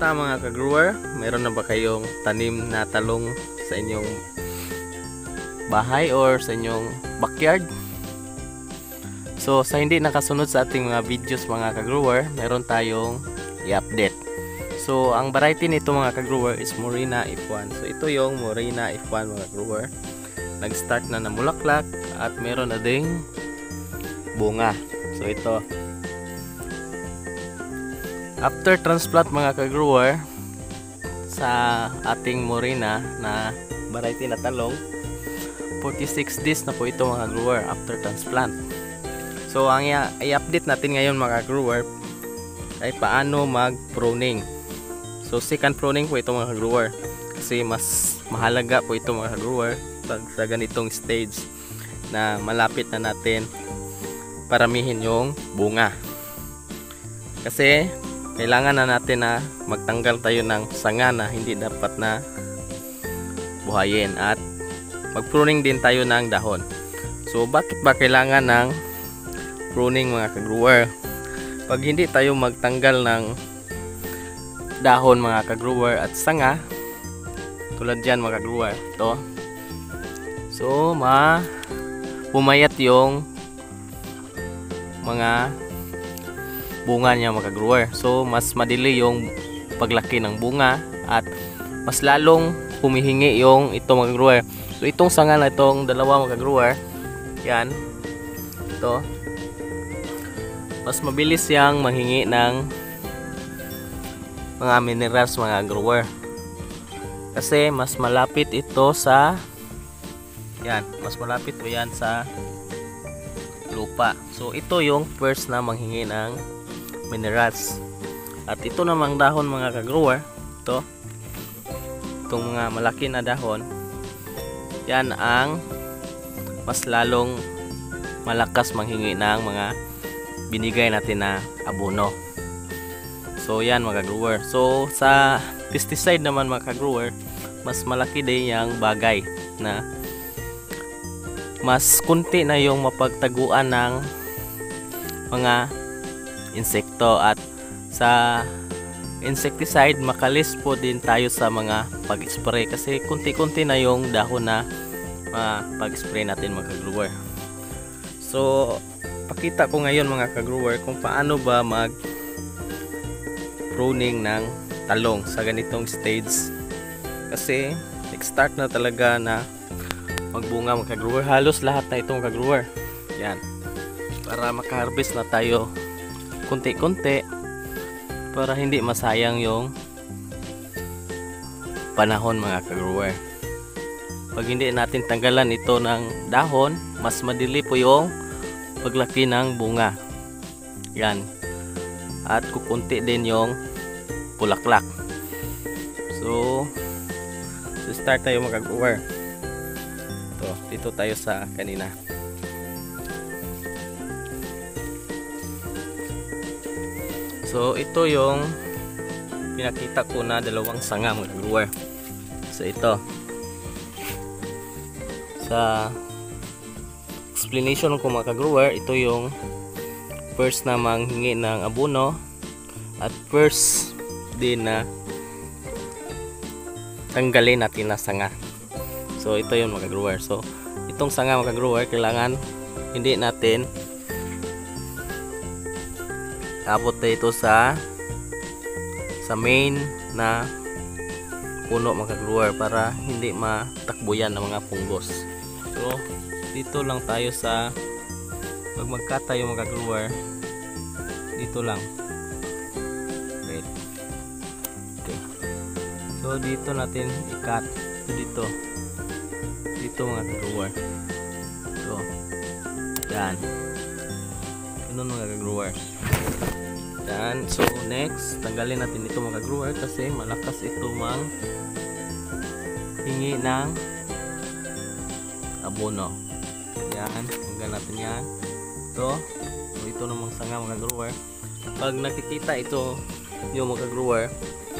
Kamusta mga ka-grower? Meron na ba kayong tanim na talong sa inyong bahay or sa inyong backyard? So sa hindi nakasunod sa ating mga videos mga ka-grower, meron tayong i-update. So ang variety nito mga ka-grower is Morena F1. So ito yung Morena F1 mga ka-grower. Nag-start na namulaklak at meron na ding bunga. So ito. After transplant mga ka-grower sa ating Morena na variety na talong, 46 days na po ito mga grower after transplant. So ang i-update natin ngayon mga grower ay paano mag-pruning. So second pruning po ito mga grower kasi mas mahalaga po ito mga grower pag sa ganitong stage na malapit na natin paramihin yung bunga. Kasi kailangan na natin na magtanggal tayo ng sanga na hindi dapat na buhayin at mag-pruning din tayo ng dahon. So bakit ba kailangan ng pruning mga ka-grower? Pag hindi tayo magtanggal ng dahon mga ka-grower at sanga, tulad dyan mga ka-grower, ito, so pumayat yung mga bunga niya mga ka-grower. So mas madili yung paglaki ng bunga at mas lalong humihingi yung ito mga ka-grower. So itong sanga na itong dalawa mga ka-grower, yan, ito, mas mabilis yang manghingi ng mga minerals mga grower kasi mas malapit ito sa yan, mas malapit po yan sa lupa. So ito yung first na manghingi ng minerals. At ito namang dahon mga ka-grower, itong mga malaki na dahon, yan ang mas lalong malakas manghingi ng mga binigay natin na abono. So yan mga ka-grower. So sa pesticide naman mga ka-grower, mas malaki din yung bagay na mas kunti na yung mapagtaguan ng mga insekto, at sa insecticide makalis po din tayo sa mga pag-spray kasi kunti-kunti na yung dahon na pag-spray natin mga ka-grower. So pakita ko ngayon mga ka-grower kung paano ba mag pruning ng talong sa ganitong stage kasi nag-start na talaga na magbunga mga ka-grower. Halos lahat na itong ka-grower, yan, para maka-harvest na tayo kunti-kunti para hindi masayang yung panahon mga ka-grower. Pag hindi natin tanggalan ito ng dahon, mas madili po yung paglaki ng bunga, yan, at kukunti din yung bulaklak. So start tayo mga ka-grower. Dito tayo sa kanina. So ito yung pinakita ko na dalawang sanga mga grower. So ito, sa explanation ko mga grower, ito yung first na manghingi ng abono at first din na tanggalin natin na sanga. So ito yung mga grower. So itong sanga mga grower, kailangan hindi natin abot na ito sa main na puno mga grower para hindi matakbo yan ng mga punggos. So dito lang tayo sa pag mag-cut tayo mga grower, dito lang. Okay. So dito natin i-cut. So dito mga grower. So yan. Ganun mga grower. Yan. So next, tanggalin natin ito mga grower kasi malakas ito hingi ng abono. Yan, tanggal natin yan. Ito namang sanga mga grower. Pag nakikita ito yung mga grower,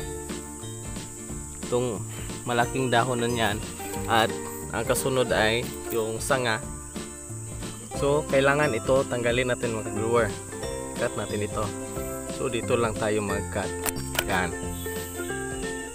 itong malaking dahon na yan at ang kasunod ay yung sanga, so kailangan ito tanggalin natin mga grower. Cut natin ito. So dito lang tayo mag-cut. Yan.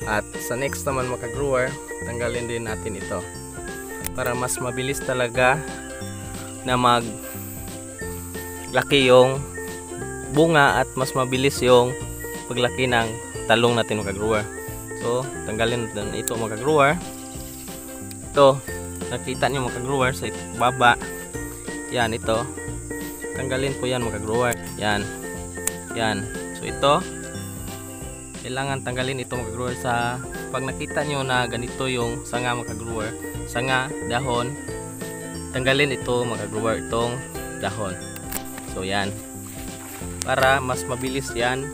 At sa next naman mga ka-grower, tanggalin din natin ito para mas mabilis talaga na maglaki yung bunga at mas mabilis yung paglaki ng talong natin mga ka-grower. So tanggalin din ito mga ka-grower. Ito nakita nyo mga ka-grower sa baba, yan, ito tanggalin po yan mga ka-grower, yan. So ito kailangan tanggalin ito mga ka-grower. Sa pag nakita nyo na ganito yung sanga mga ka-grower, sanga, dahon, tanggalin ito mga ka-grower, itong dahon. So yan, para mas mabilis yan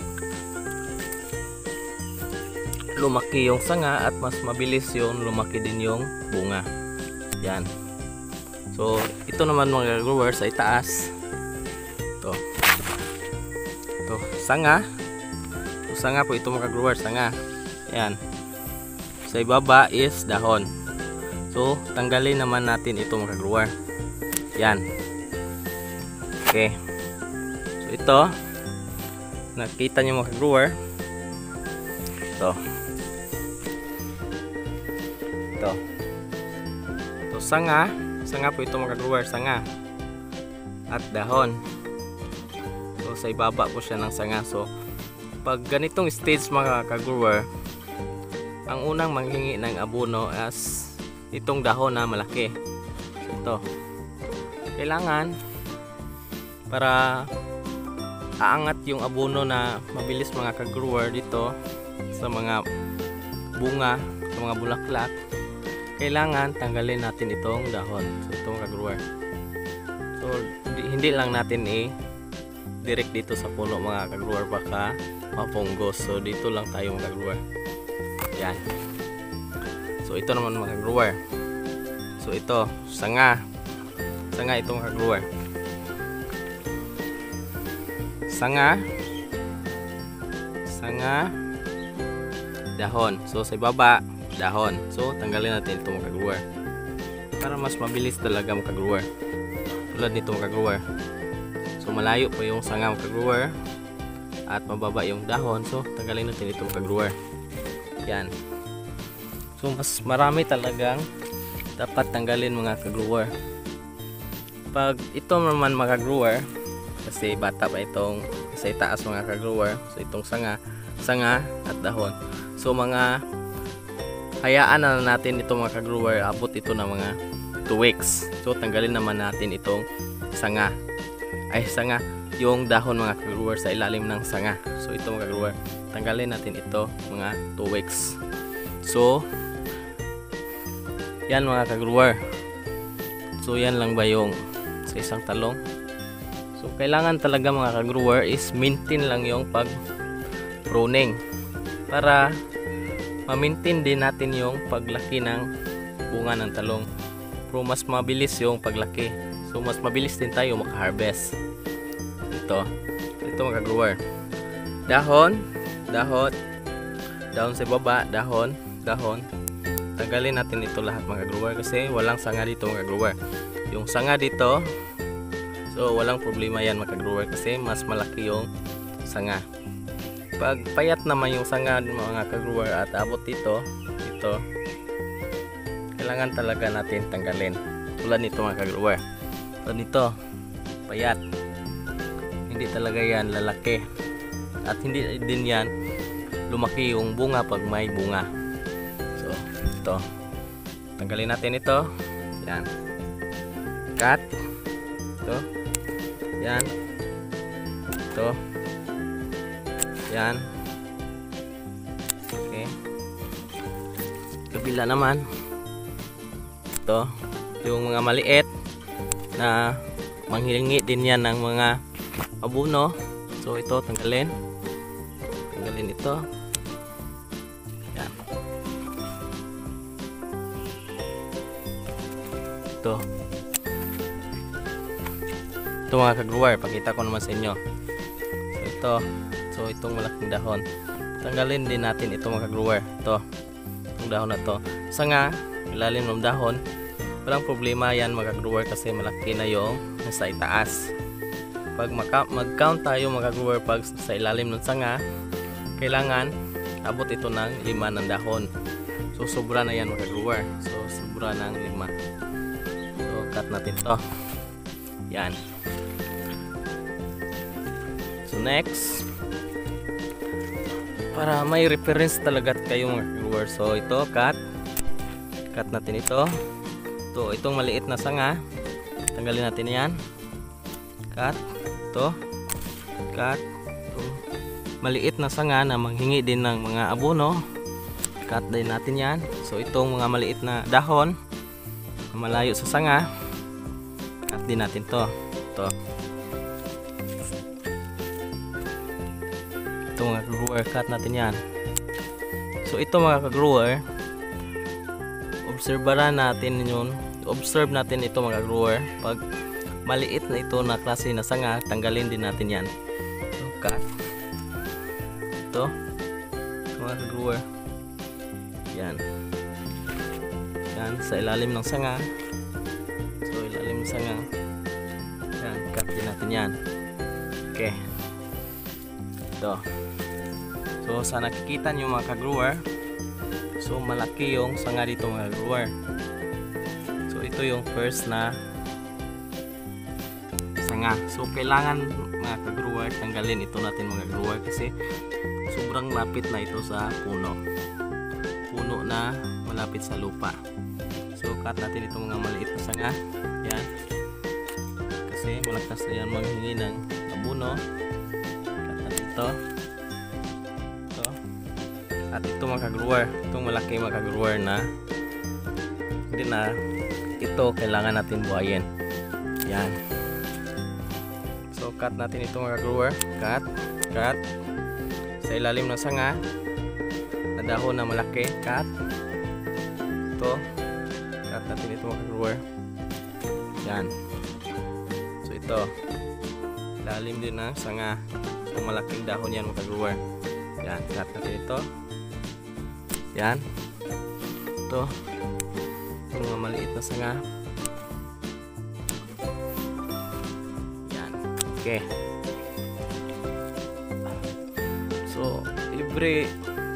lumaki yung sanga at mas mabilis yung lumaki din yung bunga. Yan. So ito naman mga ka-grower sa itaas, ito sanga. Sanga po ito mga ka-grower, sanga. Yan. Sa ibaba is dahon. So tanggalin naman natin ito mga ka-grower. Yan. Okay. So ito nakita niyo mga ka-grower. Ito sanga po ito mga ka-grower, sanga at dahon. So sa ibaba po siya ng sanga. So pag ganitong stage mga ka-grower, ang unang manghingi ng abono as itong dahon na malaki. So, ito kailangan para aangat yung abono na mabilis mga ka-grower dito sa mga bunga, sa mga bulaklak, kailangan tanggalin natin itong dahon. So ito mga ka-grower, so hindi lang natin direct dito sa puno mga ka-grower, baka mapunggos. So dito lang tayo mga ka-grower. Yan. So ito naman mga ka-grower, so ito sanga ito mga ka-grower, sanga, dahon. So sa baba dahon. So tanggalin natin ito mga ka-grower para mas mabilis talaga mga ka-grower. Tulad nito mga ka-grower, so malayo po yung sanga mga ka-grower at mababa yung dahon. So tanggalin natin ito mga ka-grower. Yan. So mas marami talagang dapat tanggalin mga ka-grower. Pag ito naman mga ka-grower, kasi bata pa itong sa itaas mga ka-grower, so itong sanga at dahon. So mga hayaan na natin ito mga ka-grower, abot ito na mga 2 weeks. So tanggalin naman natin itong sanga, yung dahon mga ka-grower sa ilalim ng sanga. So ito mga ka-grower, tanggalin natin ito mga 2 weeks. So yan mga ka-grower. So yan lang ba yung sa isang talong. So kailangan talaga mga ka-grower is maintain lang yung pag pruning para ma-maintain din natin yung paglaki ng bunga ng talong. Pero mas mabilis yung paglaki. So mas mabilis din tayo maka-harvest. Ito mga ka-grower. Dahon sa baba, dahon. Tanggalin natin ito lahat mga ka-grower kasi walang sanga dito mga ka-grower. Yung sanga dito, so walang problema yan mga ka-grower kasi mas malaki yung sanga. Pag payat naman yung sanga mga ka-grower at abot dito, kailangan talaga natin tanggalin. Tulad nito mga ka-grower, tulad nito payat, hindi talaga yan lalaki at hindi din yan lumaki yung bunga pag may bunga. So ito, tanggalin natin ito. Yan, cut. Ito, yan, ito, yan. Okay, kabila naman ito, yung mga maliit na manghilingi din yan ng mga abono. So ito tanggalin ito. Yan. Ito mga ka-grower, pakita ko naman sa inyo. So itong malaking dahon, tanggalin din natin ito mga ka-grower. Itong dahon na to, sanga, ilalim ng dahon, walang problema yan mga ka-grower kasi malaki na yung nasa itaas. Pag mag-count tayo mga ka-grower, pag sa ilalim ng sanga, kailangan abot ito ng 5 ng dahon. So sobra na yan mga grower. So sobra ng 5. So cut natin to. Yan. So next, para may reference talaga kayo mga grower. So ito cut natin ito. Ito, itong maliit na sanga, tanggalin natin yan. Cut. Ito cut. Ito, maliit na sanga na manghingi din ng mga abono, cut din natin yan. So itong mga maliit na dahon na malayo sa sanga, cut din natin to. Ito mga ka-grower, cut natin yan. So ito mga ka-grower, observe natin ito mga ka-grower. Pag maliit na ito na klase na sanga, tanggalin din natin yan. So cut. Ito mga ka-grower, yan sa ilalim ng sanga. So ilalim ng sanga, yan, cut din natin yan. Okay, ito. So sa nakikita nyo mga ka-grower, so malaki yung sanga dito mga ka-grower. So ito yung first na sanga. So kailangan mga ka-grower tanggalin ito natin mga ka-grower, kasi sobrang lapit na ito sa puno na malapit sa lupa. So cut natin itong mga maliit na sanga. Yan, kasi malakas na yan manghingi ng abono. Cut natin ito. At ito mga ka-grower, itong malaki mga ka-grower na hindi na ito kailangan natin buhayin. Yan. So cut natin ito mga ka-grower. Cut sa ilalim ng sanga na dahon na malaki. Cut. Ito, cut natin ito mga ka-grower. Yan. So ito, ilalim din ng sanga. So malaking dahon yan mga ka-grower. Yan, cut natin ito. Yan. Ito, yung mga maliit na sanga. Yan. Okay. So every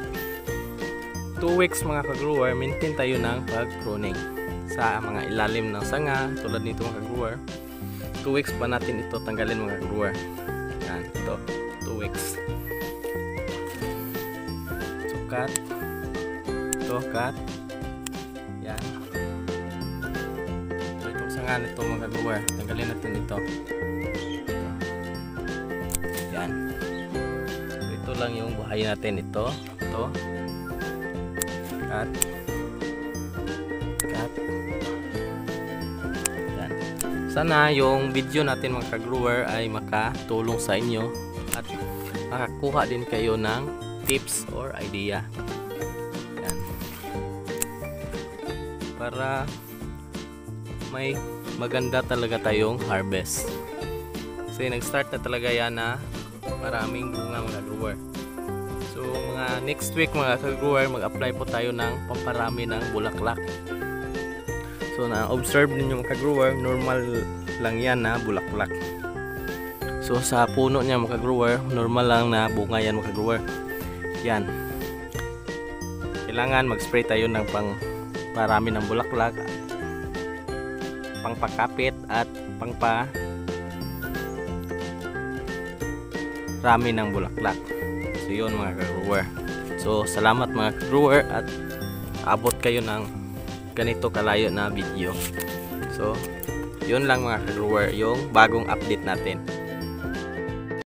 2 weeks mga ka-grower, maintain tayo ng pag-pruning sa mga ilalim ng sanga tulad nito mga ka-grower. 2 weeks pa natin ito tanggalin mga ka-grower. Yan, ito 2 weeks. So cut. Ito cut. Yan. So itong sanga nito mga ka-grower, tanggalin natin ito. Yan. So ito lang yung buhayin natin. Ito cut. Yan. Sana yung video natin mga ka-grower ay makatulong sa inyo at makakuha din kayo ng tips or idea. Yan. Para may maganda talaga tayong harvest. Kasi nag-start na talaga yan na maraming bunga mga ka-grower. So mga next week mga ka-grower, mag-apply po tayo ng pamparami ng bulaklak. So na-observe ninyo mga ka-grower, normal lang yan na bulaklak. So sa puno niya mga ka-grower, normal lang na bunga yan mga ka-grower. Yan. Kailangan mag-spray tayo ng pangparami ng bulaklak, pangpakapit at pangparami ng bulaklak. So yun mga ka-grower. So salamat mga ka-grower at abot kayo ng ganito kalayo na video. So yun lang mga ka-grower yung bagong update natin.